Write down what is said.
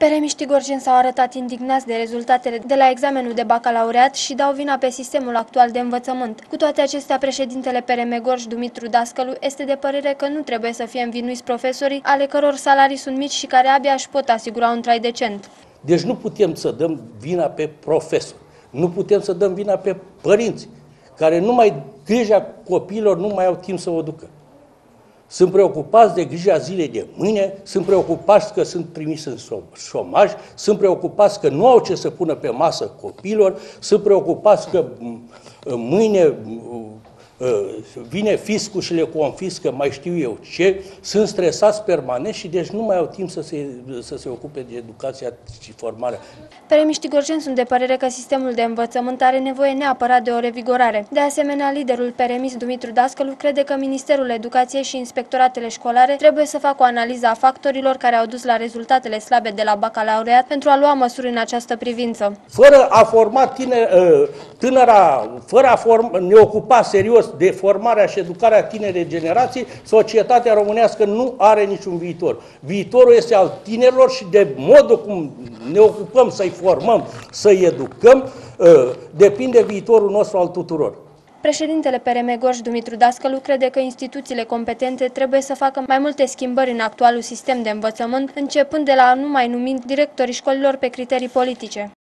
Peremiștii gorjeni s-au arătat indignați de rezultatele de la examenul de bacalaureat și dau vina pe sistemul actual de învățământ. Cu toate acestea, președintele PRM Gorj, Dumitru Dascălu, este de părere că nu trebuie să fie învinuiți profesorii, ale căror salarii sunt mici și care abia își pot asigura un trai decent. Deci nu putem să dăm vina pe profesori, nu putem să dăm vina pe părinți, care numai grija copiilor nu mai au timp să o ducă. Sunt preocupați de grija zilei de mâine, sunt preocupați că sunt trimiși în șomaj, sunt preocupați că nu au ce să pună pe masă copiilor, sunt preocupați că mâine vine fiscul și le confiscă mai știu eu ce, sunt stresați permanent și deci nu mai au timp să se ocupe de educația și formarea. Peremiștii gorjeni sunt de părere că sistemul de învățământ are nevoie neapărat de o revigorare. De asemenea, liderul peremist Dumitru Dascălu crede că Ministerul Educației și inspectoratele școlare trebuie să facă o analiză a factorilor care au dus la rezultatele slabe de la bacalaureat pentru a lua măsuri în această privință. Fără a forma ne ocupa serios de formarea și educarea tinerei generații, societatea românească nu are niciun viitor. Viitorul este al tinerilor și de modul cum ne ocupăm să-i formăm, să-i educăm, depinde viitorul nostru al tuturor. Președintele PRM Gorj, Dumitru Dascălu, crede că instituțiile competente trebuie să facă mai multe schimbări în actualul sistem de învățământ, începând de la a nu mai numi directorii școlilor pe criterii politice.